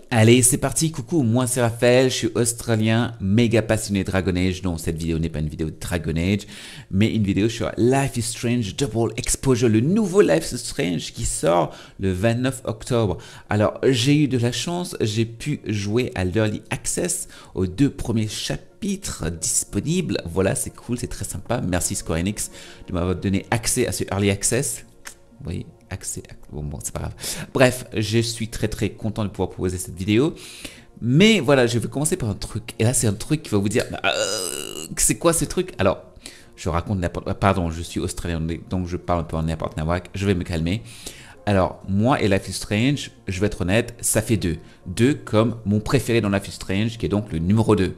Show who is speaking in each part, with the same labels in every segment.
Speaker 1: Allez, c'est parti, coucou, moi c'est Raphaël, je suis australien, méga passionné de Dragon Age. Non, cette vidéo n'est pas une vidéo de Dragon Age, mais une vidéo sur Life is Strange Double Exposure, le nouveau Life is Strange qui sort le 29 octobre. Alors, j'ai eu de la chance, j'ai pu jouer à l'Early Access aux 2 premiers chapitres disponibles. Voilà, c'est cool, c'est très sympa. Merci Square Enix de m'avoir donné accès à ce Early Access. Oui, accès. Bon, c'est pas grave. Bref, je suis très content de pouvoir proposer cette vidéo. Mais voilà, je vais commencer par un truc. Et là, c'est un truc qui va vous dire, c'est quoi ce truc? Alors, je raconte n'importe. Pardon, je suis australien, donc je parle un peu en n'importe nawak. Je vais me calmer. Alors, moi et Life is Strange, je vais être honnête, ça fait 2. 2 comme mon préféré dans Life is Strange, qui est donc le numéro 2.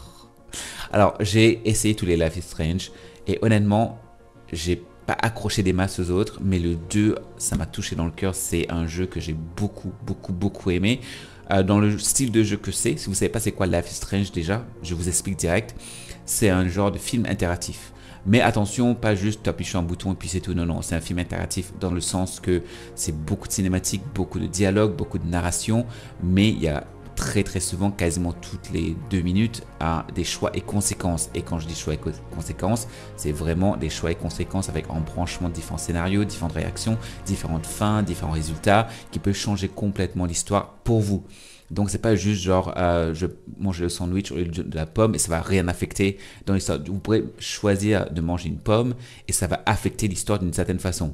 Speaker 1: Alors, j'ai essayé tous les Life is Strange. Et honnêtement, j'ai pas accroché des masses aux autres, mais le 2, ça m'a touché dans le cœur. C'est un jeu que j'ai beaucoup aimé. Dans le style de jeu que c'est, si vous savez pas c'est quoi Life is Strange déjà, je vous explique direct. C'est un genre de film interactif. Mais attention, pas juste appuyer sur un bouton et puis c'est tout. Non, c'est un film interactif dans le sens que c'est beaucoup de cinématiques, beaucoup de dialogue, beaucoup de narration, mais il y a très souvent, quasiment toutes les 2 minutes, à des choix et conséquences. Et quand je dis choix et conséquences, c'est vraiment des choix et conséquences avec embranchement de différents scénarios, différentes réactions, différentes fins, différents résultats qui peuvent changer complètement l'histoire pour vous. Donc c'est pas juste genre je mange le sandwich au lieu de la pomme et ça va rien affecter dans l'histoire. Vous pourrez choisir de manger une pomme et ça va affecter l'histoire d'une certaine façon.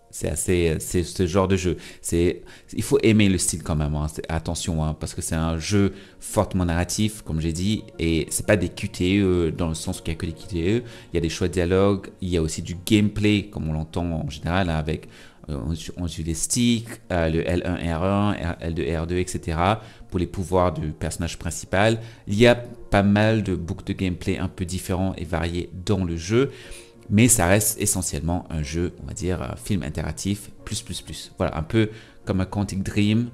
Speaker 1: C'est ce genre de jeu. Il faut aimer le style quand même. Hein. Attention, hein, parce que c'est un jeu fortement narratif, comme j'ai dit, et c'est pas des QTE dans le sens qu'il n'y a que des QTE. Il y a des choix de dialogue, il y a aussi du gameplay, comme on l'entend en général, hein, avec on joue les sticks, le L1, R1, L2, R2, etc. pour les pouvoirs du personnage principal. Il y a pas mal de boucles de gameplay un peu différents et variés dans le jeu. Mais ça reste essentiellement un jeu, on va dire, un film interactif, plus. Voilà, un peu comme un Quantic Dream.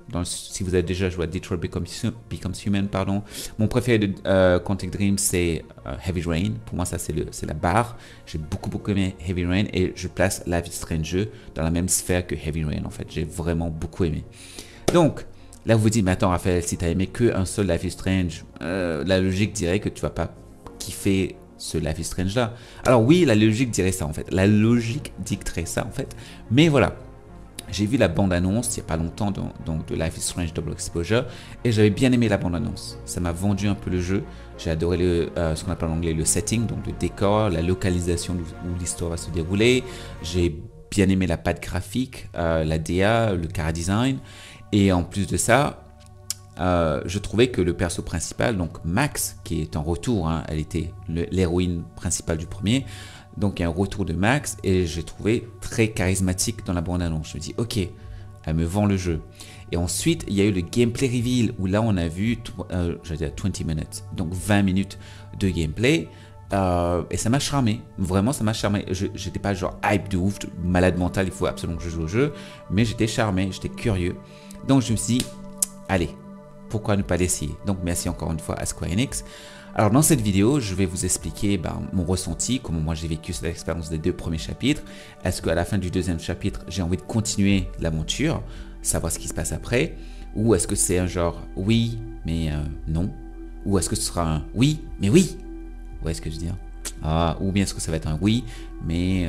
Speaker 1: Si vous avez déjà joué à Detroit Becomes Human, pardon. Mon préféré de Quantic Dream, c'est Heavy Rain. Pour moi, ça, c'est la barre. J'ai beaucoup aimé Heavy Rain et je place Life is Strange dans la même sphère que Heavy Rain, en fait. J'ai vraiment beaucoup aimé. Donc, là, vous vous dites, mais attends, Raphaël, si tu as aimé qu'un seul Life is Strange, la logique dirait que tu vas pas kiffer ce Life is Strange là. Alors oui, la logique dirait ça en fait. La logique dicterait ça en fait. Mais voilà, j'ai vu la bande-annonce il n'y a pas longtemps donc de Life is Strange Double Exposure et j'avais bien aimé la bande-annonce. Ça m'a vendu un peu le jeu. J'ai adoré ce qu'on appelle en anglais le setting, donc le décor, la localisation où l'histoire va se dérouler. J'ai bien aimé la patte graphique, la DA, le chara design. Et en plus de ça, je trouvais que le perso principal, donc Max, qui est en retour, hein, elle était l'héroïne principale du premier, donc il y a un retour de Max et j'ai trouvé très charismatique dans la bande-annonce. Je me dis, ok, elle me vend le jeu. Et ensuite, il y a eu le gameplay reveal où là on a vu, j'allais dire 20 minutes, donc 20 minutes de gameplay. Et ça m'a charmé, vraiment ça m'a charmé. J'étais pas genre hype de ouf, malade mental, il faut absolument que je joue au jeu, mais j'étais charmé, j'étais curieux. Donc je me suis dit, allez, pourquoi ne pas l'essayer? Donc merci encore une fois à Square Enix. Alors dans cette vidéo, je vais vous expliquer mon ressenti, comment moi j'ai vécu cette expérience des 2 premiers chapitres. Est-ce qu'à la fin du 2e chapitre, j'ai envie de continuer l'aventure, savoir ce qui se passe après? Ou est-ce que c'est un genre oui, mais non? Ou est-ce que ce sera un oui, mais oui? Vous voyez ce que je veux dire? Ou bien est-ce que ça va être un oui, mais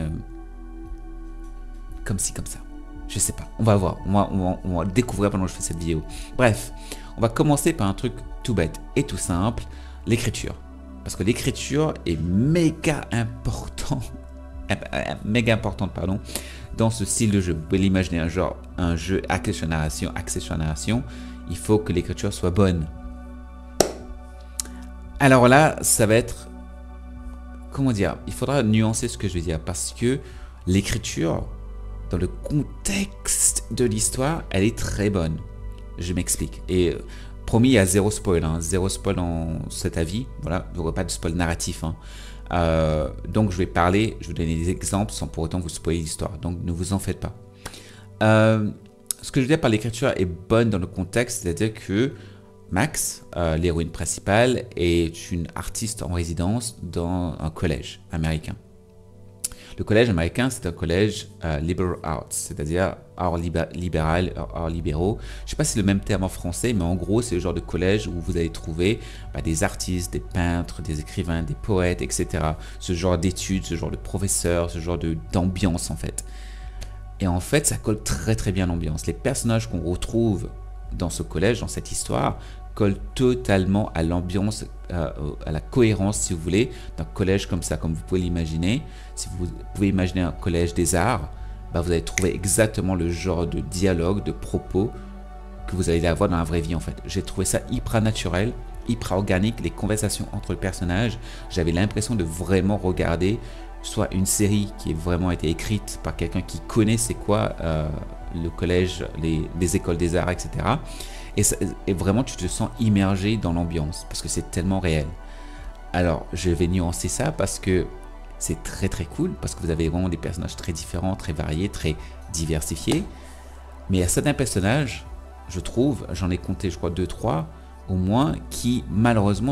Speaker 1: comme ci, comme ça? Je sais pas, on va voir, on va découvrir pendant que je fais cette vidéo. Bref, on va commencer par un truc tout bête et tout simple, l'écriture. Parce que l'écriture est méga importante dans ce style de jeu. Vous pouvez l'imaginer un jeu axé sur narration, il faut que l'écriture soit bonne. Alors là, ça va être, comment dire, il faudra nuancer ce que je veux dire parce que l'écriture, dans le contexte de l'histoire, elle est très bonne. Je m'explique. Et promis, il y a zéro spoil. Hein, zéro spoil dans cet avis. Voilà, il n'y aura pas de spoil narratif. Hein. Donc, je vais vous donner des exemples sans pour autant vous spoiler l'histoire. Donc, ne vous en faites pas. Ce que je veux dire par l'écriture est bonne dans le contexte, c'est-à-dire que Max, l'héroïne principale, est une artiste en résidence dans un collège américain. Le collège américain, c'est un collège liberal arts, c'est-à-dire arts libéral, arts libéraux. Je ne sais pas si c'est le même terme en français, mais en gros, c'est le genre de collège où vous allez trouver des artistes, des peintres, des écrivains, des poètes, etc. Ce genre d'études, ce genre de professeurs, ce genre d'ambiance en fait. Et en fait, ça colle très très bien l'ambiance. Les personnages qu'on retrouve dans ce collège, dans cette histoire, collent totalement à l'ambiance, à la cohérence, si vous voulez, d'un collège comme ça, comme vous pouvez l'imaginer. Si vous pouvez imaginer un collège des arts, vous allez trouver exactement le genre de dialogue, de propos que vous allez avoir dans la vraie vie en fait. J'ai trouvé ça hyper naturel, hyper organique, les conversations entre les personnages. J'avais l'impression de vraiment regarder soit une série qui a vraiment été écrite par quelqu'un qui connaît c'est quoi le collège, les écoles des arts, etc. Et vraiment, tu te sens immergé dans l'ambiance parce que c'est tellement réel. Alors, je vais nuancer ça parce que c'est très très cool, parce que vous avez vraiment des personnages très différents, très variés, très diversifiés. Mais il y a certains personnages, je trouve, j'en ai compté, je crois, 2-3 au moins, qui malheureusement,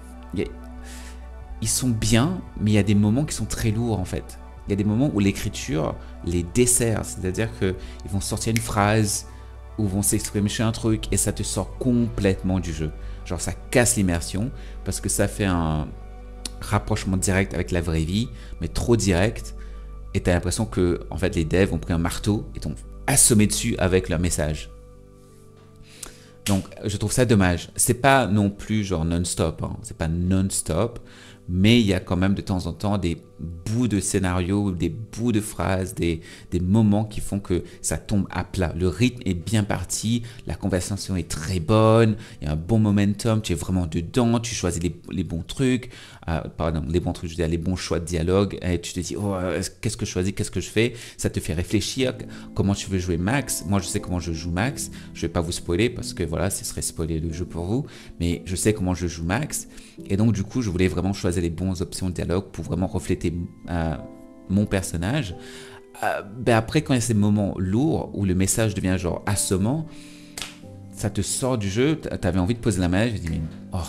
Speaker 1: ils sont bien, mais il y a des moments qui sont très lourds en fait. Il y a des moments où l'écriture les dessert, c'est-à-dire qu'ils vont sortir une phrase ou vont s'exprimer sur un truc et ça te sort complètement du jeu. Genre ça casse l'immersion parce que ça fait un rapprochement direct avec la vraie vie, mais trop direct, et tu as l'impression que en fait les devs ont pris un marteau et t'ont assommé dessus avec leur message. Donc je trouve ça dommage. C'est pas non plus genre non-stop, hein. C'est pas non-stop, mais il y a quand même de temps en temps des bouts de scénario, des bouts de phrases, des moments qui font que ça tombe à plat. Le rythme est bien parti, la conversation est très bonne, il y a un bon momentum, tu es vraiment dedans, tu choisis les bons trucs, pardon, les bons trucs, je veux dire les bons choix de dialogue, et tu te dis, oh, qu'est-ce que je choisis, qu'est-ce que je fais? Ça te fait réfléchir, comment tu veux jouer Max. Moi, je sais comment je joue Max, je vais pas vous spoiler parce que voilà, ce serait spoiler le jeu pour vous, mais je sais comment je joue Max, et donc du coup, je voulais vraiment choisir les bonnes options de dialogue pour vraiment refléter mon personnage. Après, quand il y a ces moments lourds où le message devient genre assommant, ça te sort du jeu, t'avais envie de poser la main, je me dis, mais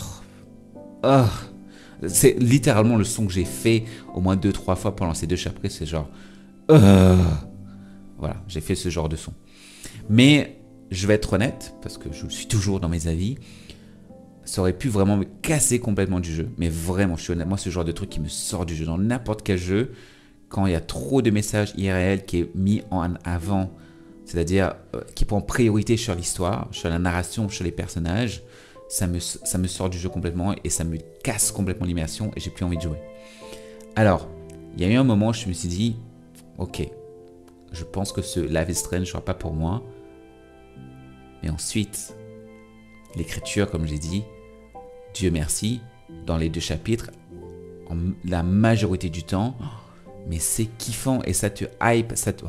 Speaker 1: c'est littéralement le son que j'ai fait au moins 2-3 fois pendant ces 2 chapitres, c'est genre, voilà, j'ai fait ce genre de son. Mais je vais être honnête, parce que je suis toujours dans mes avis, ça aurait pu vraiment me casser complètement du jeu. Mais vraiment, je suis honnête, moi, ce genre de truc qui me sort du jeu, dans n'importe quel jeu, quand il y a trop de messages IRL qui est mis en avant, c'est-à-dire qui prend priorité sur l'histoire, sur la narration, sur les personnages, ça me sort du jeu complètement et ça me casse complètement l'immersion et j'ai plus envie de jouer. Alors, il y a eu un moment où je me suis dit, ok, je pense que ce Life is Strange ne sera pas pour moi. Mais ensuite, l'écriture, comme j'ai dit, Dieu merci, dans les 2 chapitres, la majorité du temps, mais c'est kiffant et ça te hype, c'est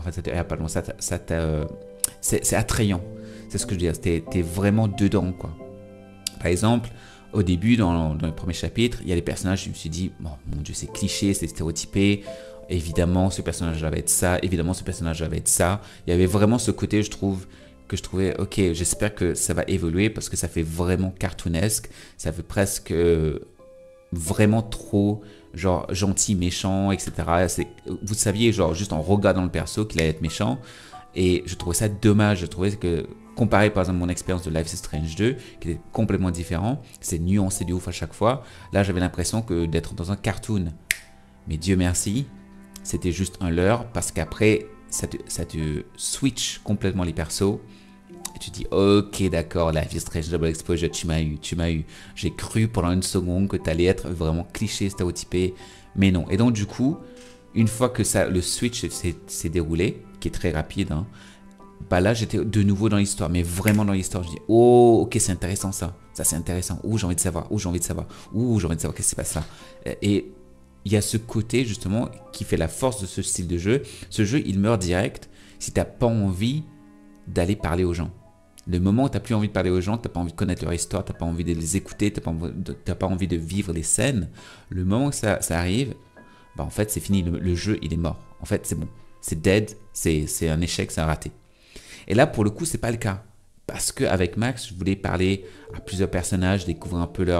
Speaker 1: attrayant. C'est ce que je veux dire, t'es vraiment dedans, quoi. Par exemple, au début, dans le premier chapitre, il y a des personnages, je me suis dit, oh, mon Dieu, c'est cliché, c'est stéréotypé. Évidemment, ce personnage va être ça. Évidemment, ce personnage va être ça. Il y avait vraiment ce côté, je trouvais, ok, j'espère que ça va évoluer parce que ça fait vraiment cartoonesque. Ça fait presque vraiment trop, genre, gentil, méchant, etc. Vous saviez, genre, juste en regardant le perso qu'il allait être méchant. Et je trouvais ça dommage. Je trouvais que, comparé par exemple à mon expérience de Life is Strange 2, qui était complètement différent, c'est nuancé de ouf à chaque fois. Là, j'avais l'impression d'être dans un cartoon. Mais Dieu merci, c'était juste un leurre parce qu'après, ça te switch complètement les persos. Et tu te dis, ok, d'accord, Life is Strange Double Exposure, tu m'as eu. J'ai cru pendant une seconde que tu allais être vraiment cliché, stéréotypé, mais non. Et donc, du coup, une fois que le switch s'est déroulé, qui est très rapide, hein, là, j'étais de nouveau dans l'histoire, mais vraiment dans l'histoire. Je dis, oh, ok, c'est intéressant ça. Ça, c'est intéressant. Ouh, j'ai envie de savoir. Ouh, j'ai envie de savoir. Ouh, j'ai envie de savoir qu'est-ce qui se passe là. Et il y a ce côté, justement, qui fait la force de ce style de jeu. Ce jeu, il meurt direct si tu n'as pas envie d'aller parler aux gens. Le moment où tu n'as plus envie de parler aux gens, tu n'as pas envie de connaître leur histoire, tu n'as pas envie de les écouter, tu n'as pas envie de vivre les scènes, le moment que ça arrive, en fait, c'est fini. Le jeu, il est mort. En fait, c'est bon. C'est dead, c'est un échec, c'est un raté. Et là, pour le coup, c'est pas le cas. Parce qu'avec Max, je voulais parler à plusieurs personnages, découvrir un peu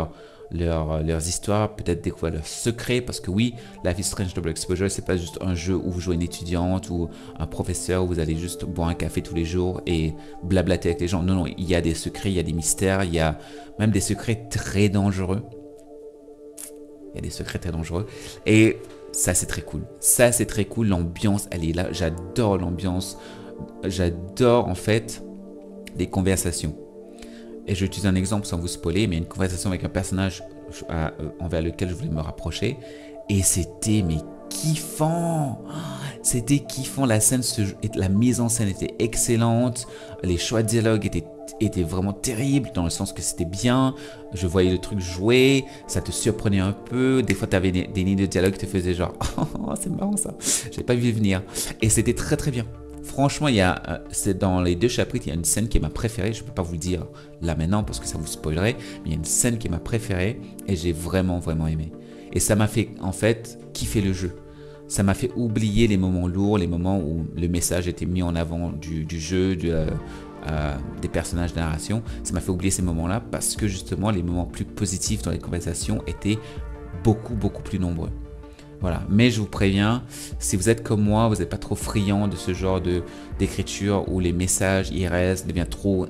Speaker 1: leurs histoires, peut-être découvrir leurs secrets, parce que oui, Life is Strange Double Exposure, c'est pas juste un jeu où vous jouez une étudiante ou un professeur où vous allez juste boire un café tous les jours et blablater avec les gens. Non, non, il y a des secrets, il y a des mystères, il y a même des secrets très dangereux. Il y a des secrets très dangereux. Et ça, c'est très cool. Ça, c'est très cool. L'ambiance, elle est là. J'adore l'ambiance. J'adore, en fait, les conversations. Et je vais utiliser un exemple sans vous spoiler, mais il y a une conversation avec un personnage envers lequel je voulais me rapprocher. Et c'était, mais kiffant. C'était kiffant. La mise en scène était excellente. Les choix de dialogue étaient vraiment terribles, dans le sens que c'était bien. Je voyais le truc jouer, ça te surprenait un peu. Des fois, tu avais des lignes de dialogue qui te faisaient genre oh, c'est marrant ça, j'avais pas vu venir. Et c'était très très bien. Franchement, c'est dans les 2 chapitres, il y a une scène qui est ma préférée. Je peux pas vous le dire là maintenant parce que ça vous spoilerait, mais il y a une scène qui est ma préférée et j'ai vraiment vraiment aimé. Et ça m'a fait en fait kiffer le jeu. Ça m'a fait oublier les moments lourds, les moments où le message était mis en avant du jeu, des personnages de narration. Ça m'a fait oublier ces moments-là parce que justement les moments plus positifs dans les conversations étaient beaucoup beaucoup plus nombreux. Voilà, mais je vous préviens, si vous êtes comme moi, vous n'êtes pas trop friand de ce genre d'écriture où les messages IRS deviennent trop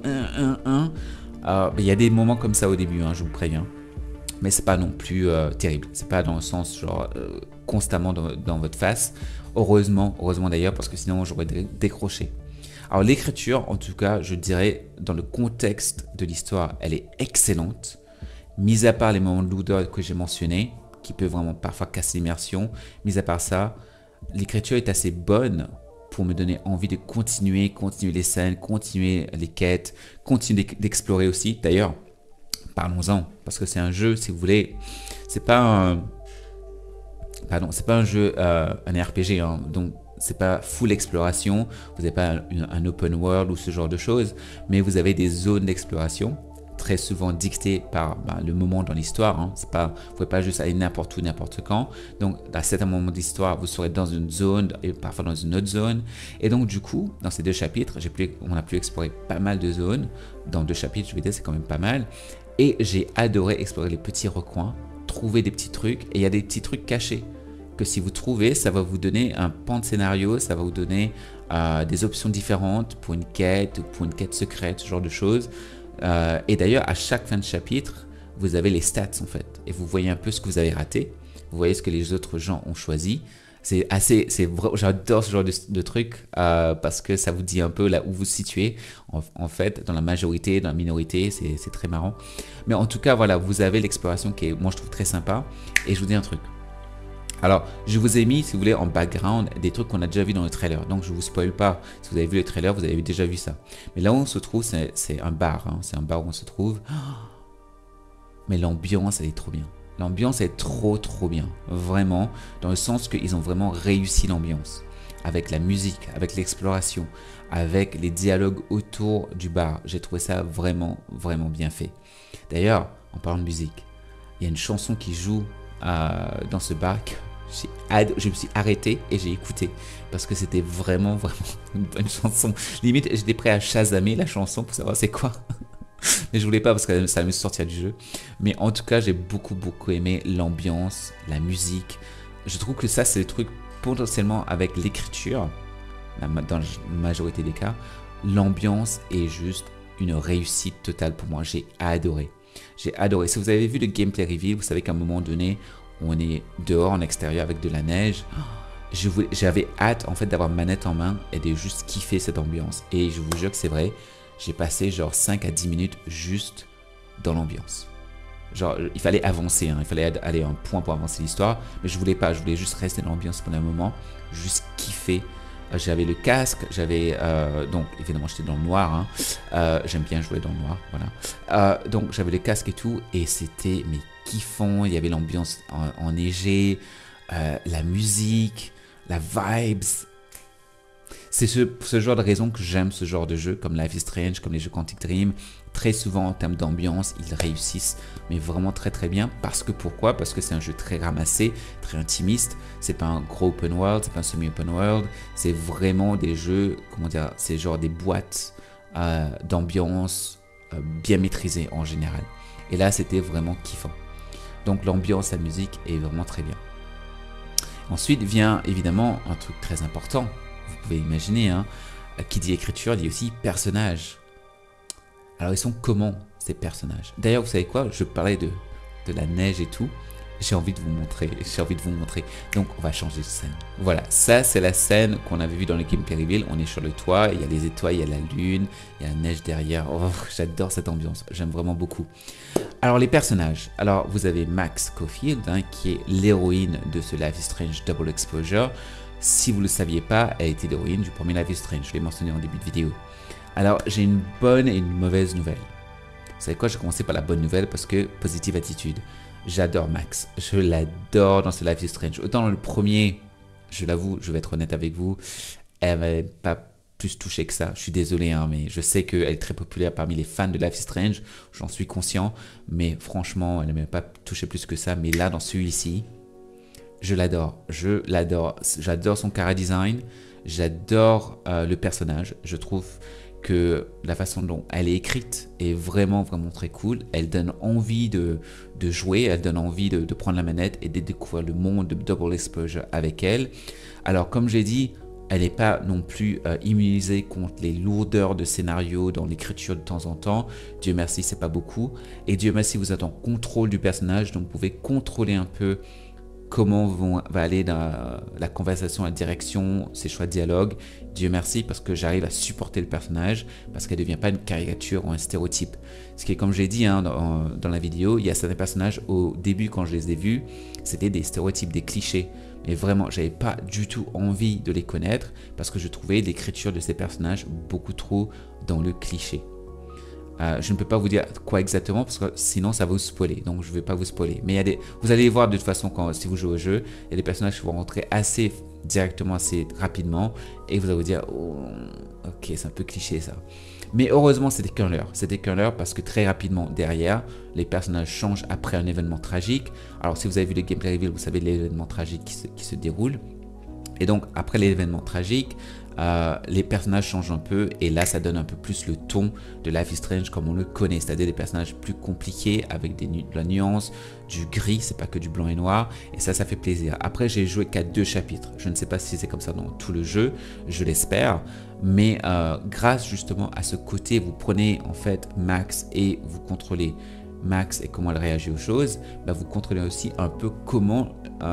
Speaker 1: il y a des moments comme ça au début, hein, je vous préviens. Mais c'est pas non plus terrible. C'est pas dans le sens genre constamment dans votre face. Heureusement d'ailleurs, parce que sinon j'aurais décroché. Alors l'écriture, en tout cas, je dirais, dans le contexte de l'histoire, elle est excellente. Mis à part les moments de lourdeur que j'ai mentionnés, qui peuvent vraiment parfois casser l'immersion. Mis à part ça, l'écriture est assez bonne pour me donner envie de continuer les scènes, continuer les quêtes, continuer d'explorer aussi. D'ailleurs, parlons-en, parce que c'est un jeu, si vous voulez, c'est pas un jeu, un RPG, hein, donc c'est pas full exploration, vous n'avez pas un open world ou ce genre de choses, mais vous avez des zones d'exploration, très souvent dictées par le moment dans l'histoire, hein. Vous ne pouvez pas juste aller n'importe où, n'importe quand, donc à certains moments d'histoire, vous serez dans une zone et parfois dans une autre zone, et donc du coup, dans ces 2 chapitres, on a pu explorer pas mal de zones, dans 2 chapitres, je vais dire, c'est quand même pas mal. Et j'ai adoré explorer les petits recoins, trouver des petits trucs. Et il y a des petits trucs cachés que si vous trouvez, ça va vous donner un pan de scénario, ça va vous donner des options différentes pour une quête ou pour une quête secrète, ce genre de choses. Et d'ailleurs, à chaque fin de chapitre, vous avez les stats en fait. Et vous voyez un peu ce que vous avez raté. Vous voyez ce que les autres gens ont choisi. J'adore ce genre de truc parce que ça vous dit un peu là où vous vous situez en fait, dans la majorité, dans la minorité, c'est très marrant. Mais en tout cas, voilà, vous avez l'exploration qui est, moi je trouve très sympa. Et je vous dis un truc. Alors, je vous ai mis, si vous voulez, en background, des trucs qu'on a déjà vu dans le trailer. Donc, je vous spoil pas. Si vous avez vu le trailer, vous avez déjà vu ça. Mais là où on se trouve, c'est un bar. Hein. C'est un bar où on se trouve. Mais l'ambiance, elle est trop bien. L'ambiance est trop bien, vraiment, dans le sens qu'ils ont vraiment réussi l'ambiance. Avec la musique, avec l'exploration, avec les dialogues autour du bar. J'ai trouvé ça vraiment bien fait. D'ailleurs, en parlant de musique, il y a une chanson qui joue dans ce bar que je me suis arrêté et j'ai écouté. Parce que c'était vraiment une bonne chanson. Limite, j'étais prêt à chasamer la chanson pour savoir c'est quoi. Mais je voulais pas parce que ça allait me sortir du jeu. Mais en tout cas, j'ai beaucoup aimé l'ambiance, la musique. Je trouve que ça, c'est le truc potentiellement avec l'écriture, dans la majorité des cas, l'ambiance est juste une réussite totale pour moi. J'ai adoré. Si vous avez vu le gameplay reveal, vous savez qu'à un moment donné, on est dehors en extérieur avec de la neige. J'avais hâte en fait d'avoir ma manette en main et de juste kiffer cette ambiance. Et je vous jure que c'est vrai. J'ai passé genre 5 à 10 minutes juste dans l'ambiance. Genre, il fallait avancer, hein, il fallait aller à un point pour avancer l'histoire, mais je voulais pas, je voulais juste rester dans l'ambiance pendant un moment, juste kiffer. J'avais le casque, donc évidemment j'étais dans le noir, hein, j'aime bien jouer dans le noir, voilà. Donc j'avais le casque et tout, et c'était mais kiffant, il y avait l'ambiance enneigée, la musique, la vibes. C'est ce genre de raison que j'aime ce genre de jeu, comme Life is Strange, comme les jeux Quantic Dream. Très souvent, en termes d'ambiance, ils réussissent, mais vraiment très bien. Pourquoi? Parce que c'est un jeu très ramassé, très intimiste. C'est pas un gros open world, c'est pas un semi-open world. C'est vraiment des jeux, comment dire, c'est genre des boîtes d'ambiance bien maîtrisées en général. Et là, c'était vraiment kiffant. Donc l'ambiance, la musique est vraiment très bien. Ensuite vient évidemment un truc très important. Vous pouvez imaginer, hein, qui dit écriture dit aussi personnage. Alors ils sont comment ces personnages? D'ailleurs, vous savez quoi? Je parlais de la neige et tout. J'ai envie de vous montrer. Donc on va changer de scène. Voilà, ça c'est la scène qu'on avait vue dans le gameplay reveal. On est sur le toit, il y a les étoiles, il y a la lune, il y a la neige derrière. Oh, j'adore cette ambiance, j'aime vraiment beaucoup. Alors les personnages. Alors vous avez Max Caulfield, hein, qui est l'héroïne de ce Life is Strange Double Exposure. Si vous ne le saviez pas, elle était l'héroïne du premier Life is Strange. Je l'ai mentionné en début de vidéo. Alors j'ai une bonne et une mauvaise nouvelle. Vous savez quoi, je vais commencer par la bonne nouvelle parce que positive attitude. J'adore Max, je l'adore dans ce Life is Strange. Autant dans le premier, je l'avoue, je vais être honnête avec vous, elle m'avait pas plus touché que ça. Je suis désolé, hein, mais je sais qu'elle est très populaire parmi les fans de Life is Strange, j'en suis conscient, mais franchement, elle ne m'a pas touché plus que ça. Mais là, dans celui-ci, je l'adore, j'adore son chara design, j'adore le personnage, je trouve que la façon dont elle est écrite est vraiment très cool. Elle donne envie de jouer, elle donne envie de prendre la manette et de découvrir le monde de Double Exposure avec elle. Alors comme j'ai dit, elle n'est pas non plus immunisée contre les lourdeurs de scénario dans l'écriture de temps en temps. Dieu merci, c'est pas beaucoup. Et Dieu merci, vous êtes en contrôle du personnage, donc vous pouvez contrôler un peu comment va aller dans la conversation, la direction, ses choix de dialogue. Dieu merci parce que j'arrive à supporter le personnage, parce qu'elle ne devient pas une caricature ou un stéréotype. Ce qui est, comme j'ai dit, hein, dans la vidéo, il y a certains personnages, au début quand je les ai vus, c'était des stéréotypes, des clichés. Mais vraiment, j'avais pas du tout envie de les connaître parce que je trouvais l'écriture de ces personnages beaucoup trop dans le cliché. Je ne peux pas vous dire quoi exactement parce que sinon ça va vous spoiler, donc je ne vais pas vous spoiler. Mais il y a vous allez voir de toute façon si vous jouez au jeu, il y a des personnages qui vont rentrer assez directement, assez rapidement et vous allez vous dire oh, ok, c'est un peu cliché ça. Mais heureusement c'était qu'un leurre, parce que très rapidement derrière, les personnages changent après un événement tragique. Alors si vous avez vu le gameplay reveal, vous savez l'événement tragique qui se déroule. Et donc après l'événement tragique, les personnages changent un peu et là ça donne un peu plus le ton de Life is Strange comme on le connaît, c'est-à-dire des personnages plus compliqués avec de la nuance, du gris, c'est pas que du blanc et noir, et ça fait plaisir. Après j'ai joué qu'à 2 chapitres, je ne sais pas si c'est comme ça dans tout le jeu, je l'espère, mais grâce justement à ce côté, vous prenez en fait Max et vous contrôlez Max et comment elle réagit aux choses, bah vous contrôlez aussi un peu comment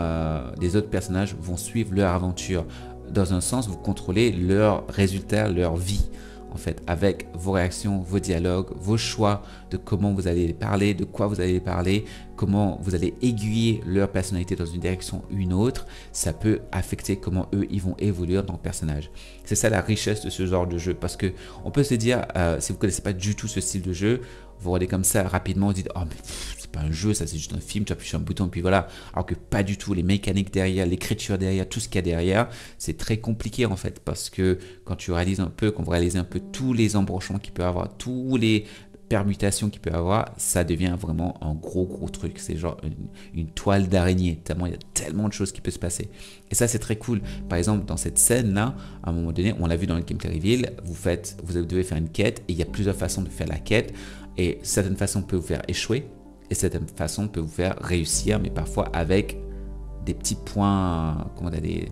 Speaker 1: les autres personnages vont suivre leur aventure. Dans un sens, vous contrôlez leurs résultats, leur vie, en fait, avec vos réactions, vos dialogues, vos choix de comment vous allez parler, de quoi vous allez parler, comment vous allez aiguiller leur personnalité dans une direction ou une autre. Ça peut affecter comment eux, ils vont évoluer dans le personnage. C'est ça la richesse de ce genre de jeu, parce que on peut se dire, si vous ne connaissez pas du tout ce style de jeu, vous regardez comme ça rapidement, vous dites, oh mais c'est pas un jeu, ça c'est juste un film, tu appuies sur un bouton, puis voilà. Alors que pas du tout, les mécaniques derrière, l'écriture derrière, tout ce qu'il y a derrière, c'est très compliqué en fait, parce que quand vous réalisez un peu tous les embranchements qu'il peut avoir, tous les permutations qu'il peut avoir, ça devient vraiment un gros truc. C'est genre une toile d'araignée, tellement il y a tellement de choses qui peuvent se passer. Et ça c'est très cool. Par exemple dans cette scène là, à un moment donné, on l'a vu dans le gameplay reveal, vous devez faire une quête et il y a plusieurs façons de faire la quête. Et certaines façons peuvent vous faire échouer et certaines façons peuvent vous faire réussir, mais parfois avec des petits points, comment dire,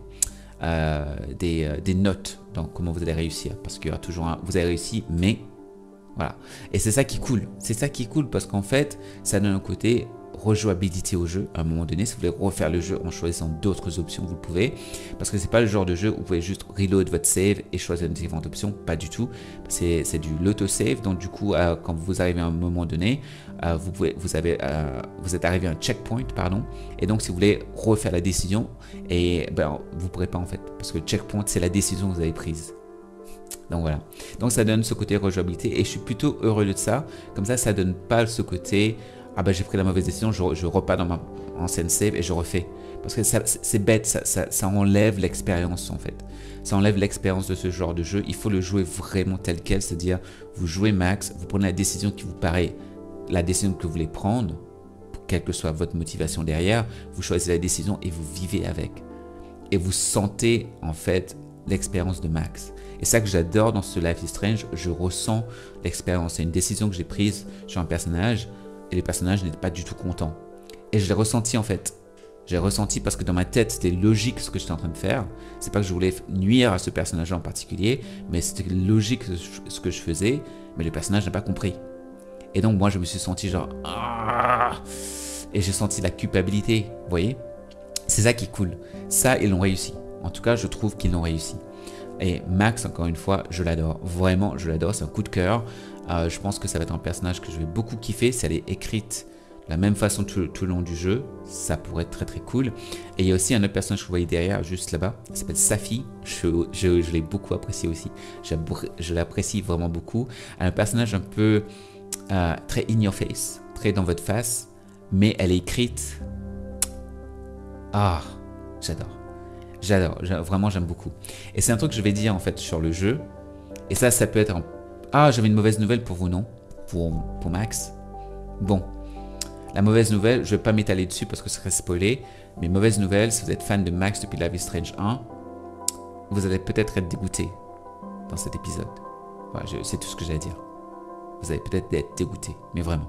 Speaker 1: des notes dans comment vous allez réussir. Parce qu'il y aura toujours vous avez réussi, mais voilà. Et c'est ça qui est cool. C'est ça qui est cool parce qu'en fait, ça donne un côté rejouabilité au jeu. À un moment donné, si vous voulez refaire le jeu en choisissant d'autres options, vous pouvez. Parce que c'est pas le genre de jeu où vous pouvez juste reload votre save et choisir une différente option. Pas du tout. C'est du l'auto-save. Donc du coup, quand vous arrivez à un moment donné, vous êtes arrivé à un checkpoint, pardon. Et donc si vous voulez refaire la décision, et ben vous pourrez pas en fait. Parce que le checkpoint, c'est la décision que vous avez prise. Donc voilà, donc ça donne ce côté rejouabilité et je suis plutôt heureux de ça. Comme ça donne pas ce côté ah bah j'ai pris la mauvaise décision, je repars dans ma ancienne save et je refais. Parce que c'est bête, ça enlève l'expérience en fait. Ça enlève l'expérience de ce genre de jeu. Il faut le jouer vraiment tel quel, c'est-à-dire vous jouez max, vous prenez la décision qui vous paraît, la décision que vous voulez prendre, quelle que soit votre motivation derrière, vous choisissez la décision et vous vivez avec. Et vous sentez en fait l'expérience de Max. Et ça que j'adore dans ce Life is Strange, je ressens l'expérience. C'est une décision que j'ai prise sur un personnage et le personnage n'est pas du tout content. Et je l'ai ressenti en fait. J'ai ressenti parce que dans ma tête, c'était logique ce que j'étais en train de faire. C'est pas que je voulais nuire à ce personnage en particulier, mais c'était logique ce que je faisais, mais le personnage n'a pas compris. Et donc moi, je me suis senti genre... Ah, et j'ai senti la culpabilité, vous voyez? C'est ça qui est cool. Ça, ils l'ont réussi. En tout cas, je trouve qu'ils l'ont réussi. Et Max, encore une fois, je l'adore. Vraiment, je l'adore. C'est un coup de cœur. Je pense que ça va être un personnage que je vais beaucoup kiffer. Si elle est écrite de la même façon tout le long du jeu, ça pourrait être très très cool. Et il y a aussi un autre personnage que vous voyez derrière, juste là-bas. Il s'appelle Safi. Je l'ai beaucoup apprécié aussi. Je l'apprécie vraiment beaucoup. Un personnage un peu très in your face, très dans votre face. Mais elle est écrite... Ah, j'adore. J'adore, vraiment j'aime beaucoup. Et c'est un truc que je vais dire en fait sur le jeu. Et ça peut être un... Ah, j'avais une mauvaise nouvelle pour vous, non? Pour Max. Bon, la mauvaise nouvelle, je ne vais pas m'étaler dessus parce que ce serait spoilé. Mais mauvaise nouvelle, si vous êtes fan de Max depuis Life is Strange 1, vous allez peut-être être dégoûté dans cet épisode. Voilà, c'est tout ce que j'ai à dire. Vous allez peut-être être dégoûté, mais vraiment.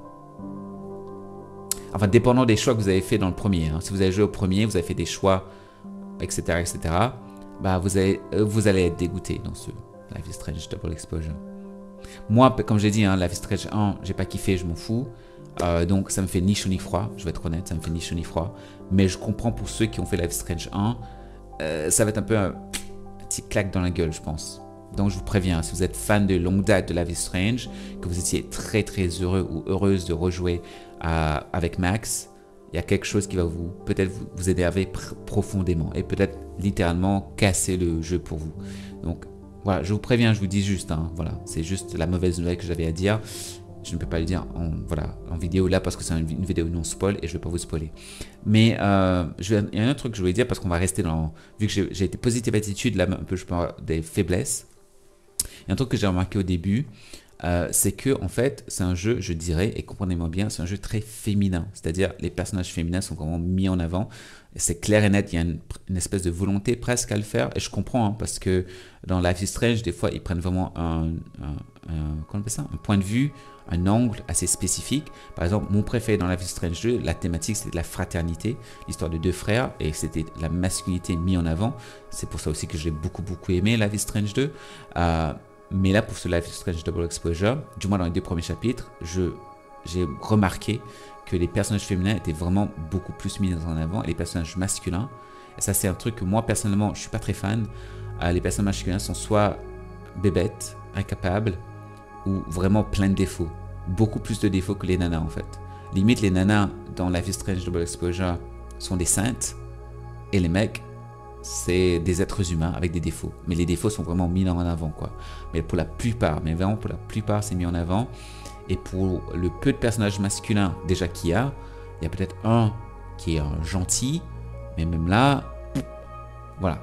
Speaker 1: Enfin, dépendant des choix que vous avez fait dans le premier. Hein. Si vous avez joué au premier, vous avez fait des choix, etc., etc., bah vous allez être dégoûté dans ce Life is Strange Double Exposure. Moi, comme j'ai dit, hein, Life is Strange 1, j'ai pas kiffé, je m'en fous. Donc ça me fait ni chaud ni froid, je vais être honnête, ça me fait ni chaud ni froid. Mais je comprends pour ceux qui ont fait Life is Strange 1, ça va être un peu un petit claque dans la gueule, je pense. Donc je vous préviens, si vous êtes fan de longue date de Life is Strange, que vous étiez très très heureux ou heureuse de rejouer avec Max, il y a quelque chose qui va peut-être vous énerver profondément et peut-être littéralement casser le jeu pour vous. Donc voilà, je vous préviens, je vous dis juste, hein, voilà, c'est juste la mauvaise nouvelle que j'avais à dire. Je ne peux pas le dire en vidéo là parce que c'est une vidéo non spoil et je ne vais pas vous spoiler. Mais il y a un autre truc que je voulais dire parce qu'on va rester dans... Vu que j'ai été positive attitude, là un peu je parle des faiblesses. Il y a un truc que j'ai remarqué au début, c'est que en fait c'est un jeu, je dirais, et comprenez-moi bien, c'est un jeu très féminin. C'est-à-dire les personnages féminins sont vraiment mis en avant. C'est clair et net, il y a une espèce de volonté presque à le faire. Et je comprends, hein, parce que dans Life is Strange, des fois ils prennent vraiment comment on appelle ça, un point de vue, un angle assez spécifique. Par exemple, mon préféré dans Life is Strange 2, la thématique c'était de la fraternité, l'histoire de deux frères, et c'était la masculinité mise en avant. C'est pour ça aussi que j'ai beaucoup aimé Life is Strange 2. Mais là, pour ce Life is Strange Double Exposure, du moins dans les 2 premiers chapitres, j'ai remarqué que les personnages féminins étaient vraiment beaucoup plus mis en avant et les personnages masculins. Et ça, c'est un truc que moi, personnellement, je suis pas très fan. Les personnages masculins sont soit bébêtes, incapables, ou vraiment plein de défauts. Beaucoup plus de défauts que les nanas, en fait. Limite, les nanas dans Life is Strange Double Exposure sont des saintes, et les mecs, c'est des êtres humains avec des défauts. Mais les défauts sont vraiment mis en avant, quoi. Mais pour la plupart, c'est mis en avant. Et pour le peu de personnages masculins déjà qu'il y a peut-être un qui est un gentil, mais même là, voilà.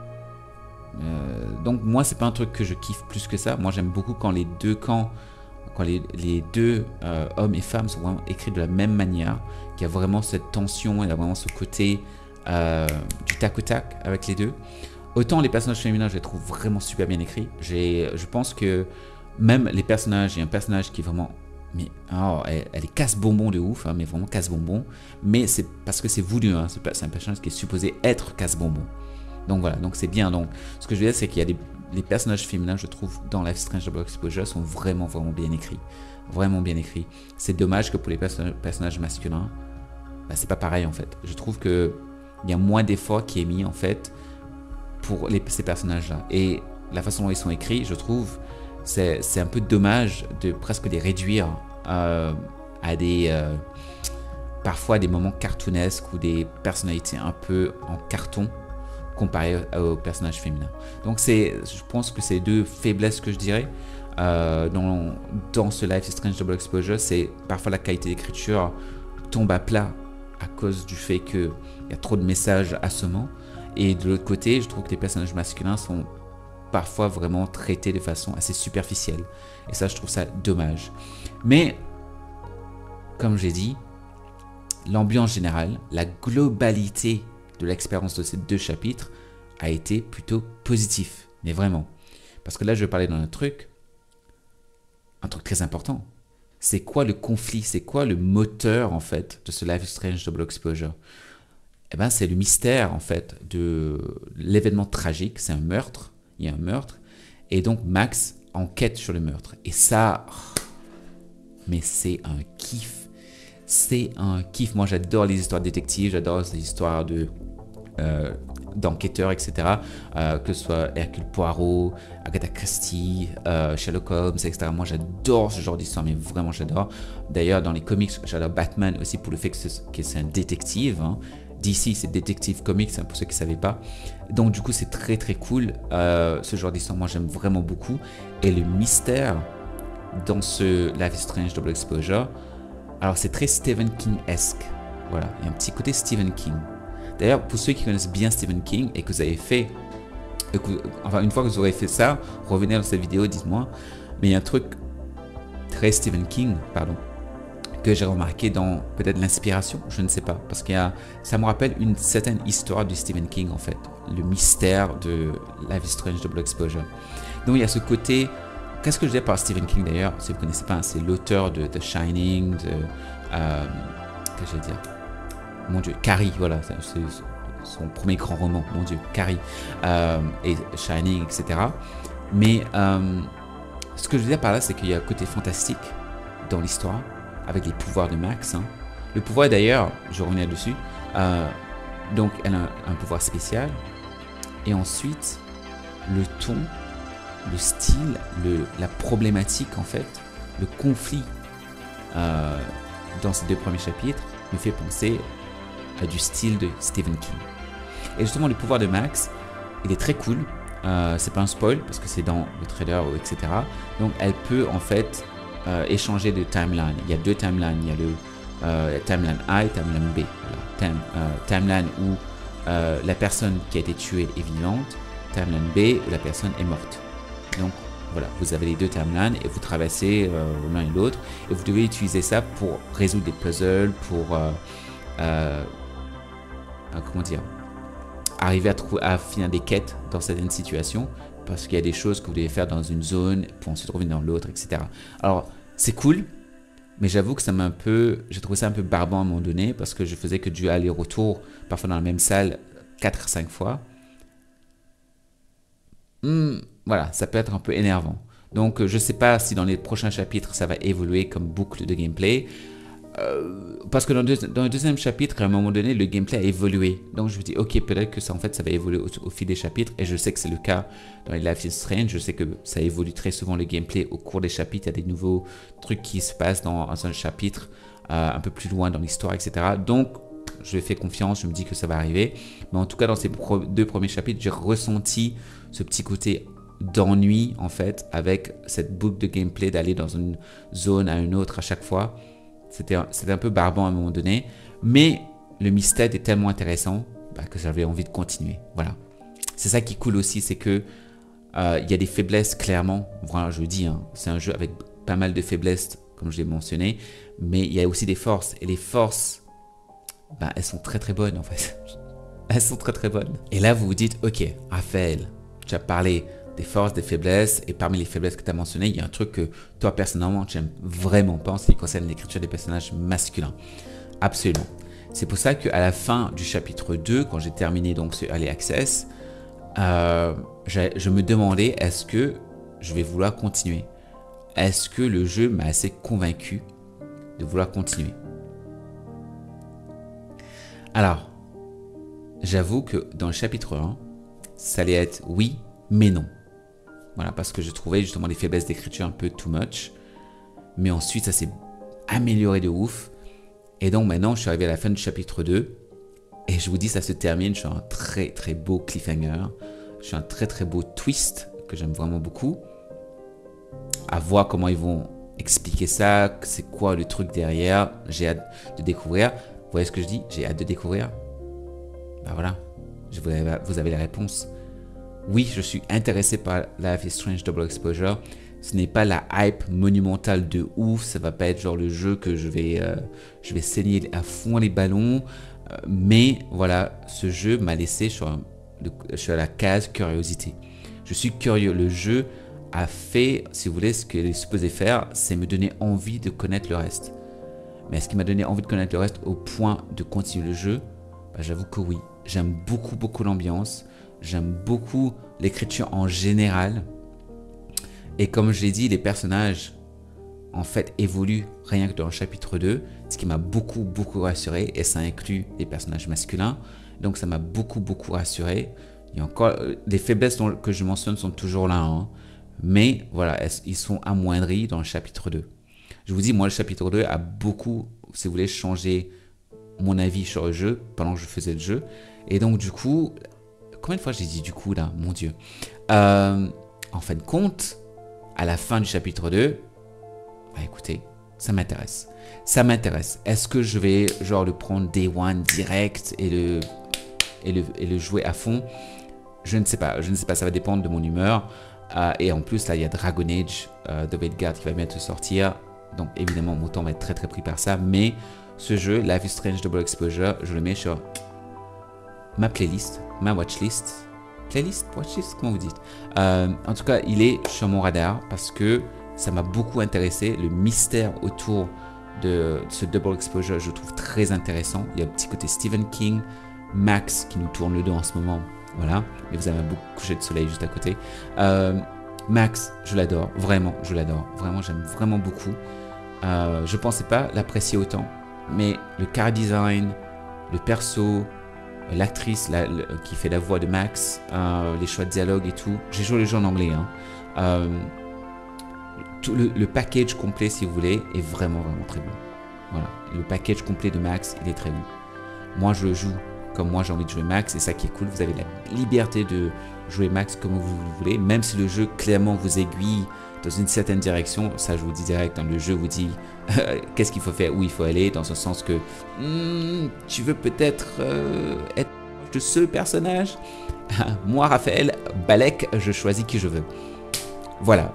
Speaker 1: Donc moi, c'est pas un truc que je kiffe plus que ça. Moi, j'aime beaucoup quand les deux camps, quand les deux hommes et femmes sont vraiment écrits de la même manière, qu'il y a vraiment cette tension, il y a vraiment ce côté du tac au tac avec les deux. Autant les personnages féminins, je les trouve vraiment super bien écrits. Je pense que même les personnages, il y a un personnage qui est vraiment... Mais elle est casse-bonbon de ouf, hein, mais vraiment casse-bonbon. Mais c'est parce que c'est voulu, hein, c'est un personnage qui est supposé être casse-bonbon. Donc voilà, donc c'est bien. Donc ce que je veux dire, c'est qu'il y a les personnages féminins, je trouve, dans Life is Strange Double Exposure, sont vraiment bien écrits. Vraiment bien écrits. C'est dommage que pour les personnages masculins, bah, c'est pas pareil en fait. Je trouve que il y a moins d'efforts qui est mis en fait pour ces personnages-là. Et la façon dont ils sont écrits, je trouve, c'est un peu dommage de presque les réduire à des parfois des moments cartoonesques ou des personnalités un peu en carton comparé aux personnages féminins. Donc je pense que c'est 2 faiblesses que je dirais dans ce Life is Strange Double Exposure. C'est parfois la qualité d'écriture tombe à plat à cause du fait qu'il y a trop de messages assommants. Et de l'autre côté, je trouve que les personnages masculins sont parfois vraiment traités de façon assez superficielle. Et ça, je trouve ça dommage. Mais, comme j'ai dit, l'ambiance générale, la globalité de l'expérience de ces 2 chapitres a été plutôt positif. Mais vraiment. Parce que là, je vais parler d'un truc très important. C'est quoi le conflit? C'est quoi le moteur, en fait, de ce Life is Strange Double Exposure? Eh ben, c'est le mystère, en fait, de l'événement tragique. C'est un meurtre. Il y a un meurtre. Et donc, Max enquête sur le meurtre. Et ça, mais c'est un kiff. C'est un kiff. Moi, j'adore les histoires détectives. J'adore les histoires d'enquêteurs, etc. Que ce soit Hercule Poirot, Agatha Christie, Sherlock Holmes, etc. Moi, j'adore ce genre d'histoire, mais vraiment, j'adore. D'ailleurs, dans les comics, j'adore Batman aussi pour le fait que c'est un détective. Hein. DC, c'est Detective Comics, hein, pour ceux qui ne savaient pas. Donc, du coup, c'est très, très cool. Ce genre d'histoire, moi, j'aime vraiment beaucoup. Et le mystère dans ce Life is Strange Double Exposure, alors, c'est très Stephen King-esque. Voilà, il y a un petit côté Stephen King. D'ailleurs, pour ceux qui connaissent bien Stephen King et que vous avez fait, enfin une fois que vous aurez fait ça, revenez dans cette vidéo, dites-moi. Mais il y a un truc très Stephen King, pardon, que j'ai remarqué dans peut-être l'inspiration, je ne sais pas, parce ça me rappelle une certaine histoire de Stephen King en fait, le mystère de Life is Strange Double Exposure. Donc il y a ce côté, qu'est-ce que je dis par Stephen King d'ailleurs, si vous ne connaissez pas, c'est l'auteur de The Shining, qu'est-ce que je vais dire? Mon Dieu, Carrie, voilà, c'est son premier grand roman, mon Dieu, Carrie, et Shining, etc. Mais ce que je veux dire par là, c'est qu'il y a un côté fantastique dans l'histoire, avec les pouvoirs de Max. Hein. Le pouvoir d'ailleurs, je reviens dessus, donc elle a un pouvoir spécial, et ensuite, le ton, le style, la problématique en fait, le conflit dans ces 2 premiers chapitres me fait penser à du style de Stephen King. Et justement, le pouvoir de Max, il est très cool. C'est pas un spoil parce que c'est dans le trailer, etc. Donc, elle peut en fait échanger de timeline. Il y a 2 timelines. Il y a le timeline A et timeline B. Voilà. Timeline où la personne qui a été tuée est vivante. Timeline B où la personne est morte. Donc, voilà, vous avez les 2 timelines et vous traversez l'un et l'autre. Et vous devez utiliser ça pour résoudre des puzzles, pour comment dire, arriver à finir des quêtes dans certaines situations, parce qu'il y a des choses que vous devez faire dans une zone pour ensuite revenir dans l'autre, etc. Alors, c'est cool, mais j'avoue que j'ai trouvé ça un peu barbant à un moment donné, parce que je faisais que du aller-retour, parfois dans la même salle, 4-5 fois. Voilà, ça peut être un peu énervant. Donc, je ne sais pas si dans les prochains chapitres, ça va évoluer comme boucle de gameplay. Parce que dans le deuxième chapitre, à un moment donné, le gameplay a évolué. Donc je me dis, ok, peut-être que ça, en fait, ça va évoluer au fil des chapitres. Et je sais que c'est le cas dans les Life is Strange. Je sais que ça évolue très souvent le gameplay au cours des chapitres. Il y a des nouveaux trucs qui se passent dans un chapitre, un peu plus loin dans l'histoire, etc. Donc je fais confiance, je me dis que ça va arriver. Mais en tout cas, dans ces 2 premiers chapitres, j'ai ressenti ce petit côté d'ennui, en fait, avec cette boucle de gameplay d'aller dans une zone à une autre à chaque fois. C'était un peu barbant à un moment donné, mais le mystère est tellement intéressant que j'avais envie de continuer. Voilà. C'est ça qui est cool aussi, c'est que il y a des faiblesses clairement. Voilà, je le dis, hein, c'est un jeu avec pas mal de faiblesses, comme je l'ai mentionné, mais il y a aussi des forces. Et les forces, elles sont très très bonnes en fait. Elles sont très très bonnes. Et là, vous vous dites, ok, Raphaël, tu as parlé des forces, des faiblesses, et parmi les faiblesses que tu as mentionnées, il y a un truc que toi personnellement tu n'aimes vraiment pas en ce qui concerne l'écriture des personnages masculins. Absolument. C'est pour ça qu'à la fin du chapitre 2, quand j'ai terminé donc ce Early Access, je me demandais, est-ce que je vais vouloir continuer? Est-ce que le jeu m'a assez convaincu de vouloir continuer? Alors, j'avoue que dans le chapitre 1, ça allait être oui, mais non. Voilà, parce que je trouvais justement les faiblesses d'écriture un peu too much. Mais ensuite, ça s'est amélioré de ouf. Et donc maintenant, je suis arrivé à la fin du chapitre 2. Et je vous dis, ça se termine sur un très très beau cliffhanger. Sur un très très beau twist que j'aime vraiment beaucoup. À voir comment ils vont expliquer ça. C'est quoi le truc derrière. J'ai hâte de découvrir. Vous voyez ce que je dis? J'ai hâte de découvrir. Ben voilà, vous avez la réponse. Oui, je suis intéressé par Life is Strange Double Exposure. Ce n'est pas la hype monumentale de ouf. Ça va pas être genre le jeu que je vais saigner à fond les ballons. Mais voilà, ce jeu m'a laissé sur la case curiosité. Je suis curieux. Le jeu a fait, si vous voulez, ce qu'il est supposé faire, c'est me donner envie de connaître le reste. Mais est-ce qu'il m'a donné envie de connaître le reste au point de continuer le jeu? Bah, j'avoue que oui. J'aime beaucoup l'ambiance. J'aime beaucoup l'écriture en général. Et comme je l'ai dit, les personnages, en fait, évoluent rien que dans le chapitre 2. Ce qui m'a beaucoup rassuré. Et ça inclut les personnages masculins. Donc ça m'a beaucoup rassuré. Il y a encore... les faiblesses que je mentionne sont toujours là. Hein. Mais voilà, ils sont amoindris dans le chapitre 2. Je vous dis, moi, le chapitre 2 a beaucoup, si vous voulez, changé mon avis sur le jeu pendant que je faisais le jeu. Et donc, du coup, combien de fois j'ai dit du coup là, mon Dieu. En fin de compte, à la fin du chapitre 2, bah écoutez, ça m'intéresse. Ça m'intéresse. Est-ce que je vais genre le prendre day one direct et le jouer à fond? Je ne sais pas. Je ne sais pas. Ça va dépendre de mon humeur. Et en plus, là, il y a Dragon Age de Veilguard qui va bientôt sortir. Donc, évidemment, mon temps va être très pris par ça. Mais ce jeu, Life is Strange Double Exposure, je le mets sur ma playlist, ma watchlist. Playlist? Watchlist? Comment vous dites? En tout cas, il est sur mon radar parce que ça m'a beaucoup intéressé. Le mystère autour de ce Double Exposure, je le trouve très intéressant. Il y a un petit côté Stephen King, Max qui nous tourne le dos en ce moment. Voilà, et vous avez un beau coucher de soleil juste à côté. Max, je l'adore, vraiment, je l'adore. Vraiment, j'aime vraiment beaucoup. Je pensais pas l'apprécier autant, mais le car design, le perso, l'actrice qui fait la voix de Max, les choix de dialogue et tout. J'ai joué le jeu en anglais. Hein. Tout le package complet, si vous voulez, est vraiment très bon. Voilà, le package complet de Max, il est très bon. Moi, je le joue comme moi j'ai envie de jouer Max, et ça qui est cool, vous avez la liberté de jouer Max comme vous voulez, même si le jeu clairement vous aiguille dans une certaine direction. Ça, je vous dis direct, hein, le jeu vous dit qu'est-ce qu'il faut faire, où il faut aller, dans ce sens que tu veux peut-être être de ce personnage. Moi, Raphaël Balek, je choisis qui je veux. Voilà.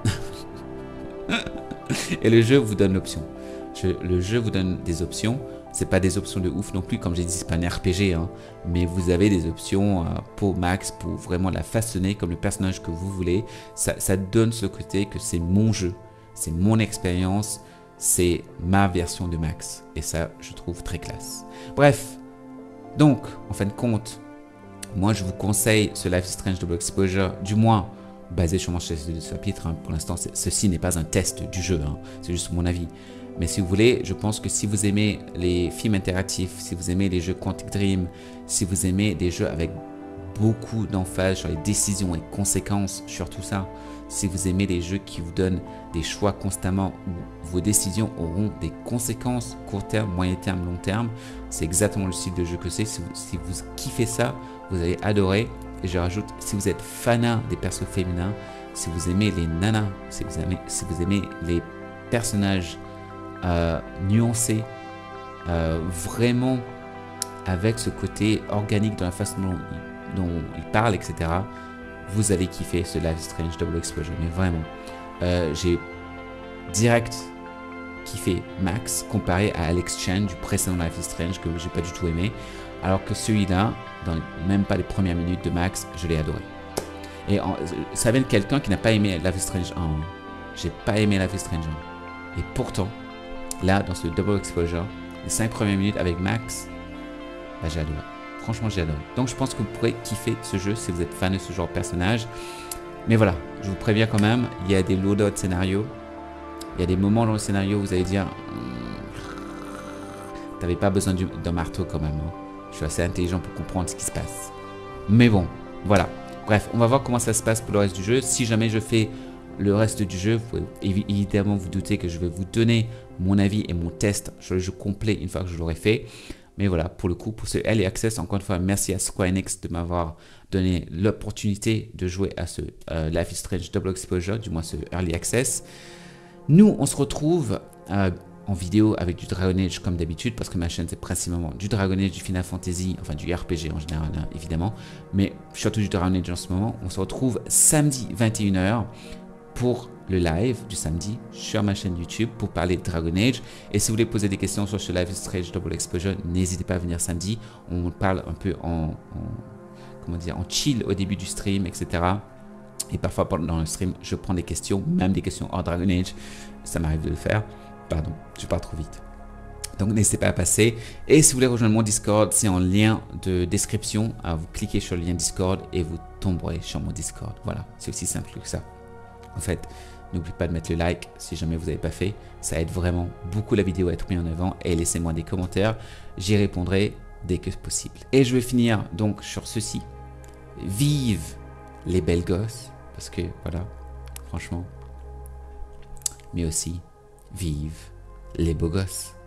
Speaker 1: Et le jeu vous donne l'option. Le jeu vous donne des options. C'est pas des options de ouf non plus, comme j'ai dit, c'est pas un RPG, hein, mais vous avez des options pour Max, pour vraiment la façonner comme le personnage que vous voulez. Ça donne ce côté que c'est mon jeu, c'est mon expérience, c'est ma version de Max. Et ça, je trouve très classe. Bref, donc, en fin de compte, moi je vous conseille ce Life is Strange Double Exposure, du moins basé sur mon chapitre. Hein. Pour l'instant, ceci n'est pas un test du jeu, hein, c'est juste mon avis. Mais si vous voulez, je pense que si vous aimez les films interactifs, si vous aimez les jeux Quantic Dream, si vous aimez des jeux avec beaucoup d'emphase sur les décisions et conséquences sur tout ça, si vous aimez les jeux qui vous donnent des choix constamment où vos décisions auront des conséquences court terme, moyen terme, long terme, c'est exactement le style de jeu que c'est. Si vous kiffez ça, vous allez adorer. Et je rajoute, si vous êtes fanat des persos féminins, si vous aimez les nanas, si vous aimez les personnages nuancé, vraiment avec ce côté organique dans la façon dont il parle, etc. Vous allez kiffer ce Life is Strange Double Exposure, mais vraiment. J'ai direct kiffé Max comparé à Alex Chen du précédent Life is Strange que j'ai pas du tout aimé, alors que celui-là, dans même pas les premières minutes de Max, je l'ai adoré. Et ça vient de quelqu'un qui n'a pas aimé Life is Strange 1. J'ai pas aimé Life is Strange 1. Et pourtant, là, dans ce Double Exposure, les 5 premières minutes avec Max, bah, j'ai adoré. Franchement, j'ai adoré. Donc, je pense que vous pourrez kiffer ce jeu si vous êtes fan de ce genre de personnage. Mais voilà, je vous préviens quand même, il y a des loadouts de scénario. Il y a des moments dans le scénario où vous allez dire t'avais pas besoin d'un marteau quand même. Hein. Je suis assez intelligent pour comprendre ce qui se passe. Mais bon, voilà. Bref, on va voir comment ça se passe pour le reste du jeu. Si jamais je fais le reste du jeu, vous pouvez évidemment vous douter que je vais vous donner mon avis et mon test sur le jeu complet une fois que je l'aurai fait. Mais voilà, pour le coup, pour ce Early Access, encore une fois, merci à Square Enix de m'avoir donné l'opportunité de jouer à ce Life is Strange Double Exposure, du moins ce Early Access. Nous, on se retrouve en vidéo avec du Dragon Age comme d'habitude, parce que ma chaîne c'est principalement du Dragon Age, du Final Fantasy, enfin du RPG en général, hein, évidemment, mais surtout du Dragon Age en ce moment. On se retrouve samedi 21 h pour le live du samedi sur ma chaîne YouTube pour parler de Dragon Age. Et si vous voulez poser des questions sur ce Life is Strange Double Exposure, n'hésitez pas à venir samedi. On parle un peu comment dire, en chill au début du stream, etc. Et parfois pendant le stream, je prends des questions, même des questions hors Dragon Age. Ça m'arrive de le faire. Pardon, je pars trop vite. Donc n'hésitez pas à passer. Et si vous voulez rejoindre mon Discord, c'est en lien de description. Vous cliquez sur le lien Discord et vous tomberez sur mon Discord. Voilà, c'est aussi simple que ça. En fait, n'oubliez pas de mettre le like si jamais vous n'avez pas fait. Ça aide vraiment beaucoup la vidéo à être mise en avant. Et laissez-moi des commentaires. J'y répondrai dès que possible. Et je vais finir donc sur ceci. Vive les belles gosses. Parce que voilà, franchement. Mais aussi, vive les beaux gosses.